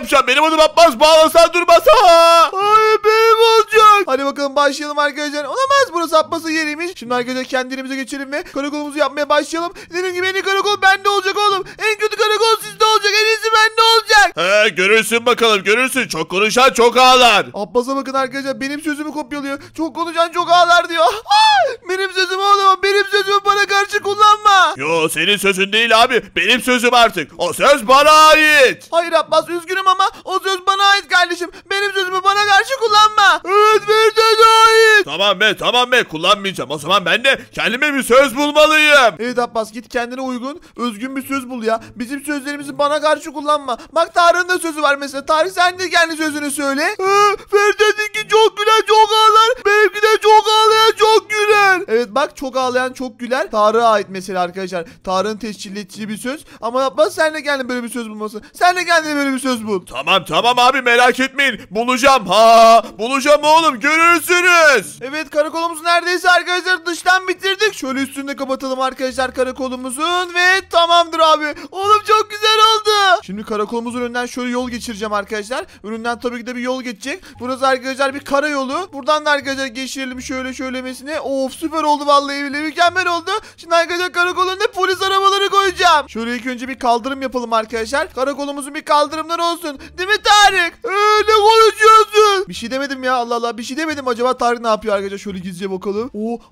yapacağım. Benim adım Abbas. Bağlasan durmaz. Hayır benim olacak. Hadi bakalım başlayalım arkadaşlar. Olamaz, burası Abbas'ın yeriymiş. Şimdi arkadaşlar kendimize geçelim ve karakolumuzu yapmaya başlayalım. Dediğim gibi en iyi karakol bende olacak oğlum. En kötü karakol sizde olacak. En iyisi bende olacak. Görürsün bakalım, görürsün. Çok konuşan çok ağlar. Abbas'a bakın arkadaşlar, benim sözümü kopyalıyor. Çok konuşan çok ağlar diyor. Benim sözüm oğlum, benim sözümü bana karşı kullanma. Yo, senin sözün değil abi. Benim sözüm artık. O söz bana ait. Hayır Abbas, üzgünüm ama o söz bana ait kardeşim. Benim sözümü bana karşı kullanma. Evet, bir söz ait. Tamam be kullanmayacağım. O zaman ben de kendime bir söz bulmalıyım. Evet Abbas, git kendine uygun, özgün bir söz bul ya. Bizim sözlerimizi bana karşı kullanma. Bak Tarık'ın da sözü var mesela. Tarık, sen de kendi sözünü söyle. Ferdi'ninki çok gülen çok ağlar. Benimki de çok ağlayan çok güler. Evet bak, çok ağlayan çok güler Tarık'a ait mesela arkadaşlar. Tarık'ın tescillettiği bir söz. Ama Abbas, sen de kendine böyle bir söz bulmasın. Sen de kendine böyle bir söz bul. Tamam abi, merak etmeyin. Bulacağım. Bulacağım oğlum, görürsünüz. Evet, karakolumuzu neredeyse arkadaşlar dıştan bitirdik. Şöyle üstünü de kapatalım arkadaşlar karakolumuzun ve tamamdır abi. Oğlum çok güzel oldu. Şimdi karakolumuzun önünden şöyle yol geçireceğim arkadaşlar. Önünden tabii ki de bir yol geçecek. Burası arkadaşlar bir karayolu. Buradan da arkadaşlar geçirelim şöyle şöylemesine. Of, süper oldu vallahi, bile mükemmel oldu. Şimdi arkadaşlar karakolun önüne polis arabaları koyacağım. Şöyle ilk önce bir kaldırım yapalım arkadaşlar. Karakolumuzun bir kaldırımları olsun. Değil mi Tarık? Ne konuşuyorsun? Bir şey demedim ya, Allah Allah, bir şey demedim. Acaba Tarık ne yapıyor arkadaşlar? Şöyle gizlice bakalım.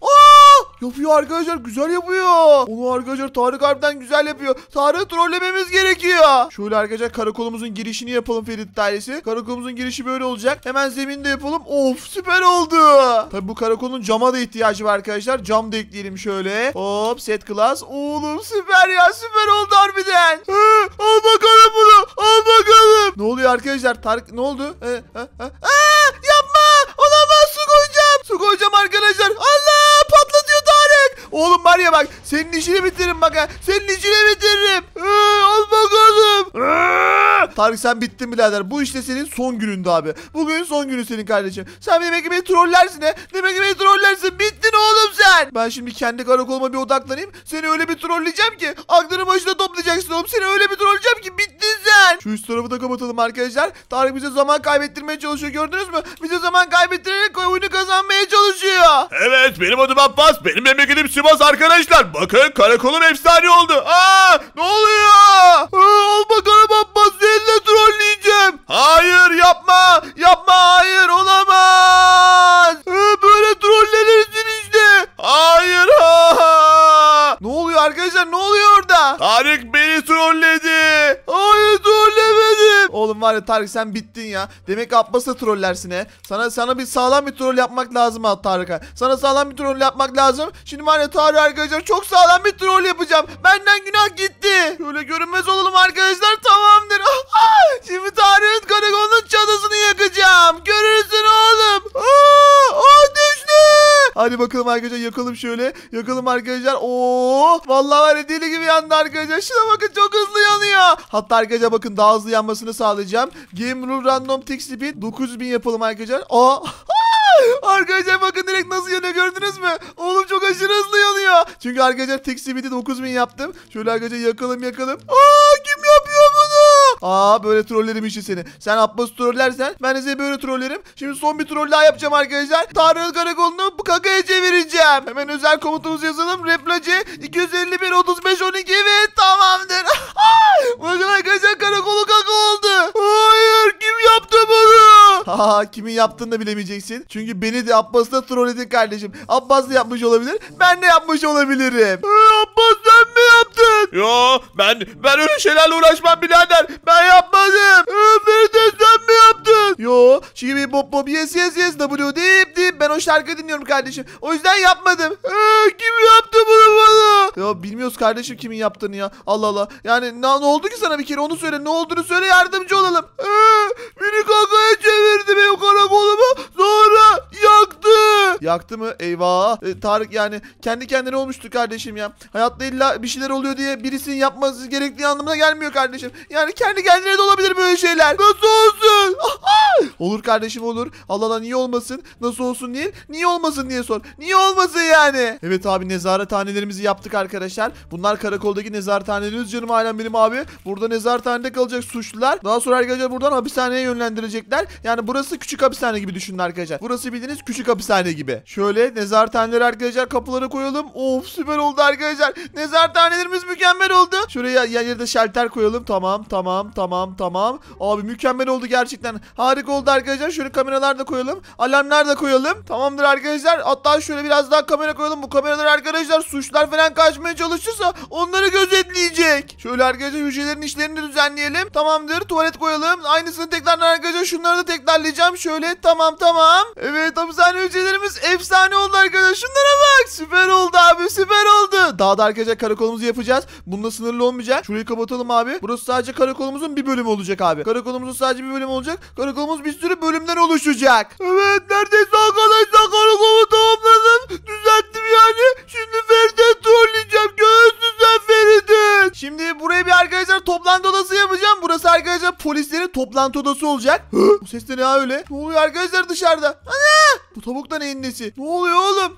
Yapıyor arkadaşlar, güzel yapıyor. Onu arkadaşlar Tarık harbiden güzel yapıyor. Tarık'ı trollememiz gerekiyor. Şöyle arkadaşlar karakolumuzun girişini yapalım Ferit ailesi. Karakolumuzun girişi böyle olacak. Hemen zeminde yapalım. Of, süper oldu. Tabi bu karakolun cama da ihtiyacı var arkadaşlar. Cam da ekleyelim şöyle. Hop, set class. Oğlum süper ya, süper oldu harbiden. Al bakalım bunu, al bakalım. Ne oluyor arkadaşlar? Tarık ne oldu? Yapma. Olamaz, su koyacağım. Su koyacağım arkadaşlar. Allah, patlatıyor Tarık. Oğlum var ya bak, senin işini bitiririm bak ha. Senin işini bitiririm. Al bakalım. Tarık, sen bittin birader. Bu işte senin son günündü abi. Bugün son günü senin kardeşim. Sen demek ki beni trollersin he. Demek ki beni trollersin. Bittin oğlum sen. Ben şimdi kendi karakoluma bir odaklanayım. Seni öyle bir trolleyeceğim ki aklını başına toplayacaksın oğlum. Seni öyle bir trolleyeceğim ki bittin sen. Şu üst tarafı da kapatalım arkadaşlar. Tarık bize zaman kaybettirmeye çalışıyor, gördünüz mü? Bize zaman kaybettirerek oyunu kazanmaya çalışıyor. Evet, benim adım Abbas. Benim memleketim Sivas arkadaşlar. Bakın, karakolum efsane oldu. Ne oluyor? Al bakalım Abbas, seninle trolleyeceğim. Hayır, yapma. Hayır, olamaz. Böyle trollenirsin işte. Hayır. Ne oluyor arkadaşlar, ne oluyor orada? Tarık beni trolledi. Hayır, trollemedim. Oğlum var ya Tarık, sen bittin ya. Demek ki Abbas'a trollersin he. Sana bir sağlam bir troll yapmak lazım ha Tarık'a. Sana sağlam bir troll yapmak lazım. Şimdi var ya Tarık arkadaşlar, çok sağlam bir troll yapacağım. Benden günah gitti. Şöyle görünmez olalım arkadaşlar, tamamdır. Şimdi Tarık'ın karakolunun çatısını yakacağım. Görürsün oğlum. Düştü. Hadi bakalım arkadaşlar, yakalım şöyle. Yakalım arkadaşlar. Vallahi var ya, deli gibi yandı arkadaşlar. Şuna bakın, çok hızlı yanıyor. Hatta arkadaşlar bakın, daha hızlı yanmasını sağlayacağım. Game Rule Random Tick Speed 9000 yapalım arkadaşlar. Arkadaşlar bakın direkt nasıl yanıyor, gördünüz mü? Oğlum çok aşırı hızlı yanıyor. Çünkü arkadaşlar tek speed'i 9000 yaptım. Şöyle arkadaşlar yakalım. Kim yapıyor bunu? Böyle trollerim işi seni. Sen Abbas'ı trollersen ben de seni böyle trollerim. Şimdi son bir troll daha yapacağım arkadaşlar. Tarık'ın karakolunu bu kakaya çevireceğim. Hemen özel komutumuzu yazalım. Replacı 251 35 12 ve tamamdır. Bakın arkadaşlar, karakolu kaka oldu. Hayır, kim yaptı bunu? Kimin yaptığını da bilemeyeceksin. Çünkü beni de Abbas'ı da trolledin kardeşim. Abbas da yapmış olabilir. Ben de yapmış olabilirim. Abbas, sen mi yaptın? Yo, ben öyle şeylerle uğraşmam birader. Ben yapmadım. Feride, sen mi yaptın? Yo, şimdi bop bop yes yes yes w deyip ben o şarkıyı dinliyorum kardeşim. O yüzden yapmadım. Kim yaptı bunu bana? Ya bilmiyoruz kardeşim kimin yaptığını ya. Allah Allah. Yani ne oldu ki sana, bir kere onu söyle. Ne olduğunu söyle, yardımcı olalım. Beni kakaya çevirdi benim karakolumu. Sonra yaktı. Yaktı mı? Eyvah. Tarık yani kendi kendine olmuştu kardeşim ya. Hayatta illa bir şeyler oluyor diye birisinin yapması gerektiği anlamına gelmiyor kardeşim. Yani kendi kendine de olabilir böyle şeyler. Nasıl olsun? Olur kardeşim olur. Allah niye olmasın? Nasıl olsun değil? Niye olmasın diye sor. Niye olmasın yani? Evet abi, nezarethanelerimizi yaptık arkadaşlar. Bunlar karakoldaki nezarethanelerimiz canım ailem benim abi. Burada nezarethanede kalacak suçlular. Daha sonra arkadaşlar buradan hapishaneye yönlendirecekler. Yani burası küçük hapishane gibi düşünün arkadaşlar. Burası bildiğiniz küçük hapishane gibi. Şöyle nezarethaneleri arkadaşlar kapılara koyalım. Of, süper oldu arkadaşlar. Nezarethanelerimiz mükemmel oldu. Şuraya yerde şalter koyalım. Tamam. Abi mükemmel oldu gerçekten. Harika oldu arkadaşlar. Şöyle kameralar da koyalım. Alarmlar da koyalım. Tamamdır arkadaşlar. Hatta şöyle biraz daha kamera koyalım. Bu kameralar arkadaşlar suçlar falan kaçmaya çalışırsa onları gözetleyecek. Şöyle arkadaşlar hücrelerin işlerini düzenleyelim. Tamamdır. Tuvalet koyalım. Aynısını tekrardan arkadaşlar şunları da tekrarlayacağım. Şöyle tamam. Evet, hapishane hücrelerimiz efsane oldu arkadaşlar. Şunlara bak. Süper oldu abi. Süper oldu. Daha da arkadaşlar karakolumuzu yapacağız. Bununla sınırlı olmayacak. Şurayı kapatalım abi. Burası sadece karakolumuzun bir bölümü olacak abi. Karakolumuzun sadece bir bölümü olacak. Karakolumuz bir sürü bölümden oluşacak. Evet, neredeyse arkadaşlar karakolu tamamladım. Düzelttim yani. Şimdi Ferit'i trolleyeceğim. Göğüsün sen Ferit'in. Şimdi buraya bir arkadaşlar toplantı odası yapacağım. Burası arkadaşlar polislerin toplantı odası olacak. Bu ses de ne ya öyle? Ne oluyor arkadaşlar dışarıda? Ana! Bu tavuk da neyin nesi? Ne oluyor oğlum?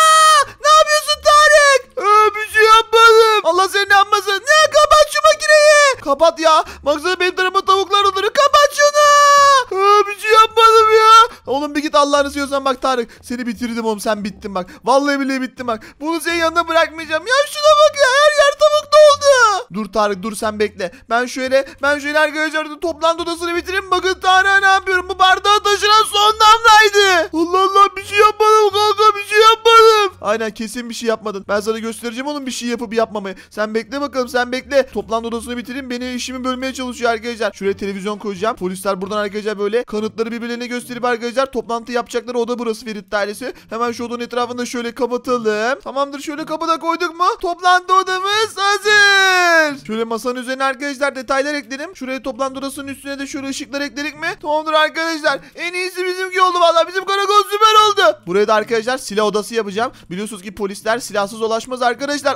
Ne yapıyorsun Tarık? Bir şey yapmadım. Allah seni yapmasın. Ne? Kapat şu makineyi. Kapat ya. Baksana benim tarafıma tavuklar oluyor. Kapat şunu. Bir şey yapmadım ya. Oğlum bir git Allah'ını seviyorsan bak Tarık. Seni bitirdim oğlum, sen bittin bak. Vallahi billahi bittin bak. Bunu senin yanına bırakmayacağım. Ya şuna bak ya. Her yer tavuk oldu. Dur Tarık dur, sen bekle. Ben şöyle arkadaşlar toplantı odasını bitireyim. Bakın Tarık'a ne yapıyorum. Bu bardağı taşıran son damlaydı. Allah bir şey yapmadım kanka, bir şey yapmadım. Aynen, kesin bir şey yapmadın. Ben sana göstereceğim onun bir şey yapıp yapmamayı. Sen bekle bakalım, sen bekle. Toplantı odasını bitireyim. Beni işimi bölmeye çalışıyor arkadaşlar. Şuraya televizyon koyacağım. Polisler buradan arkadaşlar böyle kanıtları birbirlerine gösterip arkadaşlar toplantı yapacakları oda burası Ferit ailesi. Hemen şu odanın etrafını da şöyle kapatalım. Tamamdır, şöyle kapıda koyduk mu? Toplantı odamız hazır. Şöyle masanın üzerine arkadaşlar detaylar ekledim. Şuraya toplantı odasının üstüne de şöyle ışıklar ekledik mi? Tamamdır arkadaşlar. En iyisi bizimki oldu vallahi. Bizim karakol süper oldu. Buraya da arkadaşlar silah odası yapacağım. Biliyorsunuz ki polisler silahsız dolaşmaz arkadaşlar.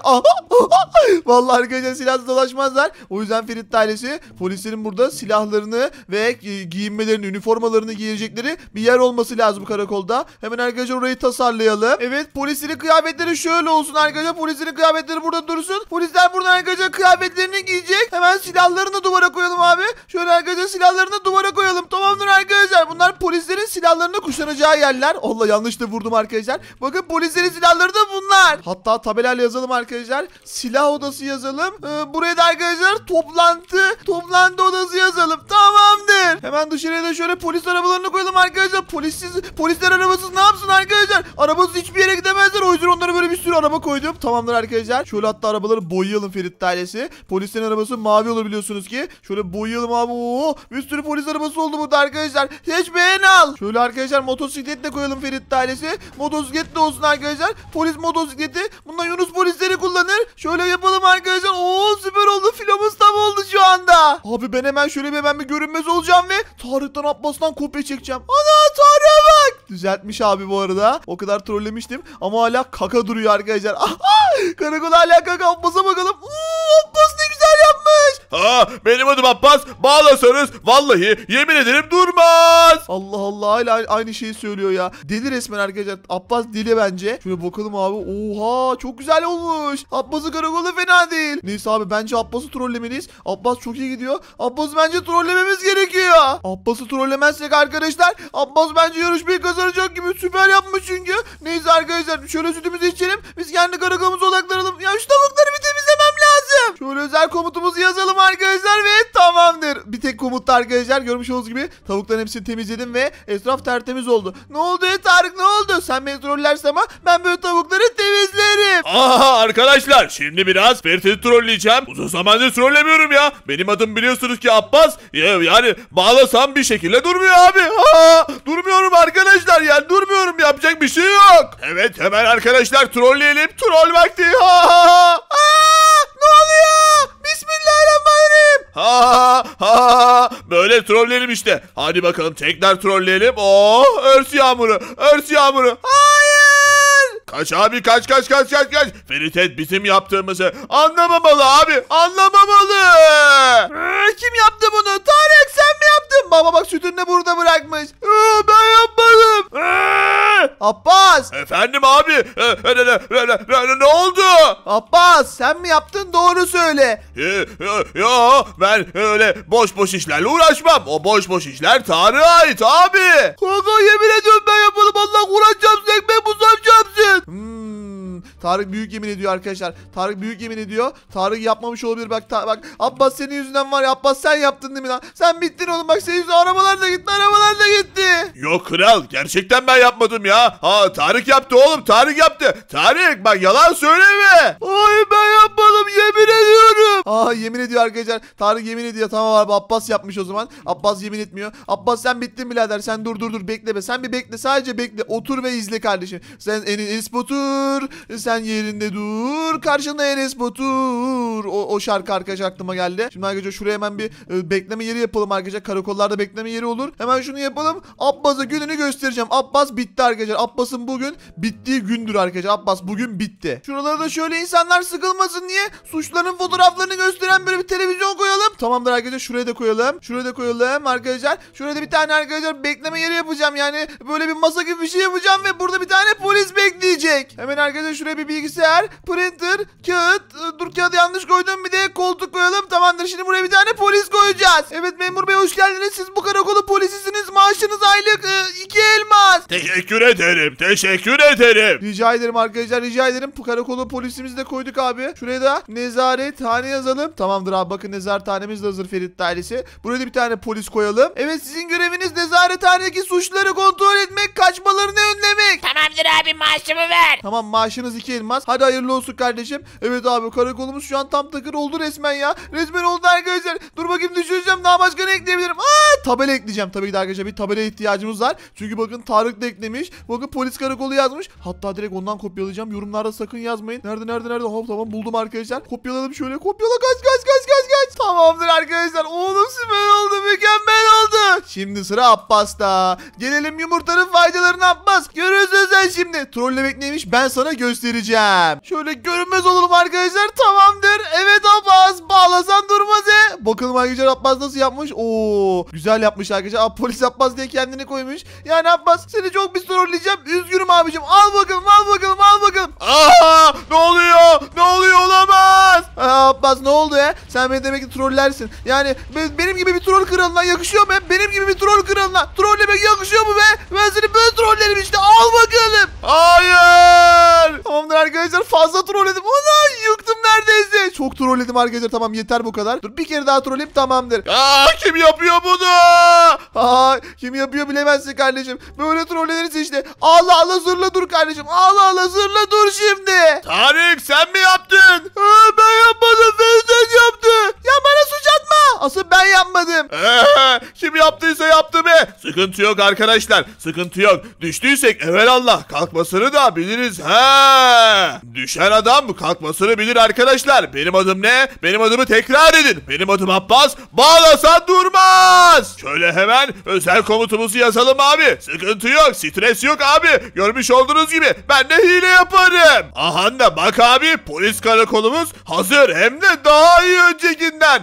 Vallahi arkadaşlar silahsız dolaşmazlar. O yüzden Ferit ailesi polislerin burada silahlarını ve giyinmelerini, üniformalarını giyecekleri bir yer olması lazım karakolda. Hemen arkadaşlar orayı tasarlayalım. Evet, polislerin kıyafetleri şöyle olsun arkadaşlar. Polislerin kıyafetleri burada dursun. Polisler buradan arkadaşlar kıyafetlerini giyecek. Hemen silahlarını duvara koyalım abi. Şöyle arkadaşlar silahlarını duvara koyalım. Tamamdır arkadaşlar. Bunlar polislerin silahlarını kuşanacağı yerler. Allah, yanlış da vurdum arkadaşlar. Bakın polislerin silahları da bunlar. Hatta tabelayla yazalım arkadaşlar. Silah odası yazalım. Buraya da arkadaşlar toplantı odası yazalım. Tamamdır. Hemen dışarıya da şöyle polis arabalarını koyalım arkadaşlar. Polisler arabasız ne yapsın arkadaşlar? Arabasız hiçbir yere gidemezler. O yüzden onlara böyle bir sürü araba koydum. Tamamdır arkadaşlar. Şöyle hatta arabaları boyayalım Ferit ailesi. Polislerin arabası mavi olur biliyorsunuz ki. Şöyle boyayalım abi. Oo, bir sürü polis arabası oldu burada arkadaşlar. Seç beğen al. Şöyle arkadaşlar motosiklet de koyalım Ferit ailesi. Motosiklet de olsun arkadaşlar. Polis motosikleti. Bundan Yunus polisleri kullanır. Şöyle yapalım arkadaşlar. Oo, süper oldu. Filomuz tam oldu şu anda. Abi ben hemen şöyle bir görünmez olacağım ve Tarık'tan Abbas'tan kopya çekeceğim. Ana, Tarık'a bak. Düzeltmiş abi bu arada. O kadar trollemiştim ama hala kaka duruyor arkadaşlar. Karakol hala kaka. Abbas'a bakalım. Abbas ne güzel yapmış. Benim adım Abbas. Bağlasanız vallahi yemin ederim durmaz. Allah Allah, hala aynı şeyi söylüyor ya. Deli resmen arkadaşlar. Abbas deli bence. Şöyle bakalım abi. Oha, çok güzel olmuş. Abbas'ın karakolu fena değil. Neyse abi, bence Abbas'ı trollemeliyiz. Abbas çok iyi gidiyor. Abbas'ı bence trollememiz gerekiyor. Abbas'ı trollemezsek arkadaşlar Abbas bence yarışmayı kazanacak gibi, süper yapmış çünkü. Neyse arkadaşlar şöyle sütümüzü içelim. Biz kendi karakolumuza odaklanalım. Ya şu tavukları bir temizlemem lazım. Şöyle özel komutumuzu yazalım arkadaşlar ve tamamdır. Bir tek komutta arkadaşlar görmüş olduğunuz gibi tavukların hepsini temizledim ve etraf tertemiz oldu. Ne oldu Tarık, ne oldu? Sen beni trollersin ama ben böyle tavukları temizlerim. Arkadaşlar şimdi biraz Ferit'i trolleyeceğim. Uzun zamandır trollemiyorum ya. Benim adım biliyorsunuz ki Abbas. Yani bağlasam bir şekilde durmuyor abi. Durmuyorum arkadaşlar ya. Durmuyorum, yapacak bir şey yok. Evet, hemen arkadaşlar trolleyelim. Troll vakti. Ne oluyor? Bismillahirrahmanirrahim. Böyle trolleyelim işte. Hadi bakalım tekrar trolleyelim. Örs yağmuru. Hayır. Kaç abi kaç. Ferit bizim yaptığımızı anlamamalı abi. Anlamamalı. Kim yaptı bunu? Tarık sen mi yaptın? Baba bak sütünü burada bırakmış. Ben yapmadım. Abbas. Efendim abi. Ne oldu? Abbas sen mi yaptın? Doğru söyle. Yo ben öyle boş işlerle uğraşmam. O boş işler Tarık'a ait abi. Kanka yemin ediyorum ben yapmadım. Allah uğraşacağım size. Ekmeği buzlayacaksın. Tarık büyük yemin ediyor arkadaşlar. Tarık büyük yemin ediyor. Tarık yapmamış olabilir. Bak Abbas senin yüzünden var ya. Abbas sen yaptın değil mi lan? Sen bittin oğlum. Bak senin yüzünden arabalar da gitti. Yok kral gerçekten ben yapmadım ya. Tarık yaptı oğlum. Tarık yaptı. Tarık bak yalan söyleme. Hayır ben yapmadım yemin ediyorum. Yemin ediyor arkadaşlar. Tarık yemin ediyor. Tamam abi Abbas yapmış o zaman. Abbas yemin etmiyor. Abbas sen bittin birader. Sen dur bekleme. Sen bir bekle. Sadece bekle. Otur ve izle kardeşim. Sen Enes Batur. Sen yerinde dur. Karşında Enes Batur. O şarkı arkadaşlar aklıma geldi. Şimdi arkadaşlar şuraya hemen bir bekleme yeri yapalım arkadaşlar. Karakollarda bekleme yeri olur. Hemen şunu yapalım. Abbas'a gününü göstereceğim. Abbas bitti arkadaşlar. Abbas'ın bugün bittiği gündür arkadaşlar. Abbas bugün bitti. Şuralarda şöyle insanlar sıkılmasın diye suçların fotoğraflarını gösteren böyle bir televizyon koyalım. Tamamdır arkadaşlar. Şuraya da koyalım arkadaşlar. Şurada bir tane arkadaşlar bekleme yeri yapacağım. Yani böyle bir masa gibi bir şey yapacağım ve burada bir tane polis bekleyecek. Hemen arkadaşlar şuraya bir bilgisayar, printer, kağıt. Dur kağıdı yanlış koydum. Bir de koltuk koyalım. Tamamdır. Şimdi buraya bir tane polis koyacağız. Evet memur bey hoş geldiniz. Siz bu karakolu polisisiniz. Maaşınız aylık 2 elmas. Teşekkür ederim. Rica ederim arkadaşlar. Rica ederim. Bu karakolu polisimizi de koyduk abi. Şuraya da nezarethane yazalım. Tamamdır abi. Bakın nezarethanemiz de hazır Ferit ailesi. Buraya da bir tane polis koyalım. Evet sizin göreviniz nezarethanedeki suçları kontrol etmek, kaçmalarını önlemek. Tamamdır abi maaşımı ver. Tamam maaşınız 2 elmas. Hadi hayırlı olsun kardeşim. Evet abi karakolumuz şu an tam takır oldu resmen ya. Resmen oldu arkadaşlar. Dur bakayım düşüreceğim. Daha başka ne ekleyebilirim? Tabela ekleyeceğim. Tabii ki de arkadaşlar bir tabela ihtiyacımız var. Çünkü bakın Tarık da eklemiş. Bakın polis karakolu yazmış. Hatta direkt ondan kopyalayacağım. Yorumlarda sakın yazmayın. Nerede? Hop tamam buldum arkadaşlar. Kopyaladım şöyle. Kopyala kaç. Tamamdır arkadaşlar. Oğlum süper oldu. Mükemmel oldu. Şimdi sıra Abbas'ta. Gelelim yumurtanın faydalarını Abbas. Görürsün sen şimdi. Trollemek neymiş ben sana göstereceğim. Şöyle görünmez olalım arkadaşlar. Tamamdır. Evet Abbas. Bağlasan durmaz Bakalım arkadaşlar Abbas nasıl yapmış. Güzel yapmış arkadaşlar. Polis Abbas diye kendini koymuş. Yani Abbas seni çok bir trolleyeceğim. Üzgünüm abicim. Al bakalım. Ne oluyor olamaz. Abbas ne oldu ya? Sen beni demek ki trollersin. Yani benim gibi bir troll kralına yakışıyor mu? Benim gibi bir troll kralına trollemek yakışıyor mu be? Ben seni böyle trollerim işte. Al bakalım. Hayır. Tamamdır arkadaşlar fazla trolledim. Ulan yıktım neredeyse. Çok trolledim arkadaşlar. Tamam yeter bu kadar. Dur bir kere daha trolleyim tamamdır. Kim yapıyor bunu? Kim yapıyor bilemezsin kardeşim. Böyle trollenirse işte. Allah zırla dur kardeşim. Allah zırla dur şimdi. Tarık sen mi yaptın? Ben yapmadım. Ferit yaptı. Ya bana suç atma. Asıl ben yapmadım. Kim yaptıysa yaptı be. Sıkıntı yok arkadaşlar. Sıkıntı yok. Düştüysek evelallah kalkmasını da biliriz. Düşen adam kalkmasını bilir arkadaşlar. Benim adım ne? Benim adımı tekrar edin. Benim adım Abbas. Bağlasan durmaz. Şöyle hemen özel komutumuzu yazalım abi. Sıkıntı yok. Stres yok abi. Görmüş olduğunuz gibi ben de hile yaparım. Aha da bak abi polis karakolumuz hazır. Hem de daha iyi öncekinden.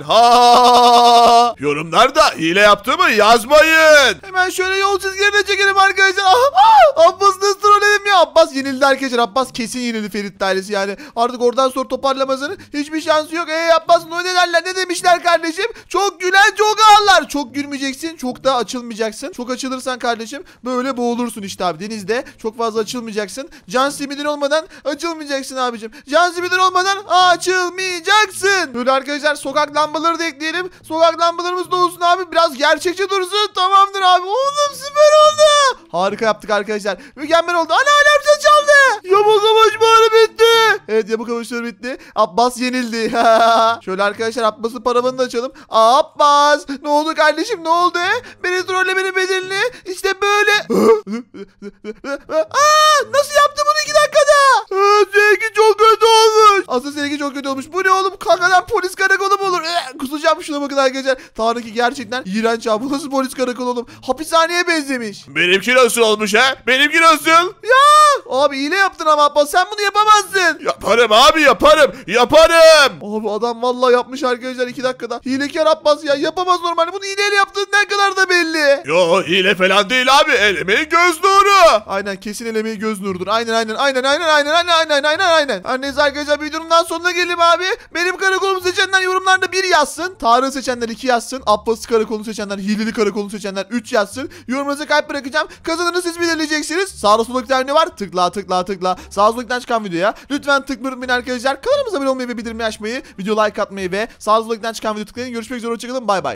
Yorumlarda hile yaptığımı yazmayın. Hemen şöyle yol çizgilerine çekelim arkadaşlar. Abbas nasıl trolledim ya? Abbas yenildi arkadaşlar. Abbas kesin yenildi Ferit ailesi yani. Artık oradan sonra toparlamasının hiçbir şansı yok. Abbas ne derler ne demişler kardeşim? Çok gülen çok ağlar. Çok gülmeyeceksin. Çok da açılmayacaksın. Çok açılırsan kardeşim böyle boğulursun işte abi. Denizde çok fazla açılmayacaksın. Can simidin olmadan açılmayacaksın abicim. Can simidin olmadan açılmayacaksın. Böyle arkadaşlar sokak lambaları da ekleyelim. Sokak lambalarımız da olsun abi. Biraz gerçekçi dursun. Tamamdır abi. Oğlum süper oldu. Harika yaptık arkadaşlar. Mükemmel oldu. Ana alarm sesi çaldı. Yamuk kavuşmaları bitti. Evet yamuk kavuşmaları bitti. Abbas yenildi. Şöyle arkadaşlar Abbas'ın paravanını da açalım. Abbas. Ne oldu kardeşim ne oldu? Beni trollemenin bedelini işte böyle. Nasıl yaptı bunu 2 dakikada? seninki çok kötü olmuş. Asıl seninki çok kötü olmuş. Bu ne oğlum? Kakadan polis karakolu mu olur? Kusacağım, şuna bakın arkadaşlar. Tanrı'nınki gerçekten iğrenç abi. Bu nasıl polis karakolu oğlum? Hapishaneye benzemiş. Benimki nasıl olmuş ha? Benimki nasıl? Ya abi hile yaptın ama Abbas, sen bunu yapamazsın. Yaparım abi, yaparım. Yaparım. Abi adam vallahi yapmış arkadaşlar 2 dakikada. Hilekar Abbas ya, yapamaz normalde. Bunu hileyle yaptığın ne kadar da belli. Yo, hile falan değil abi. Elemeyi göz nuru. Aynen, kesin elemeyi göz nurudur. Aynen. Her neyse arkadaşlar, videonun daha sonuna gelelim abi. Benim karakolumu seçenler yorumlarda 1 yazsın. Tarık'ı seçenler 2 yazsın. Abbas'ı karakolunu seçenler, hileli karakolunu seçenler 3 yazsın. Yorumunuza kalp bırakacağım. Kazananı siz belirleyeceksiniz. Sağda solda bir tane var. Tıkla. Sağ soldan çıkan videoya lütfen tıklayın arkadaşlar. Kanalımıza abone olmayı ve bildirimi açmayı, video like atmayı ve sağ soldan çıkan videoyu tıklayın. Görüşmek üzere, hoşçakalın, bay bay.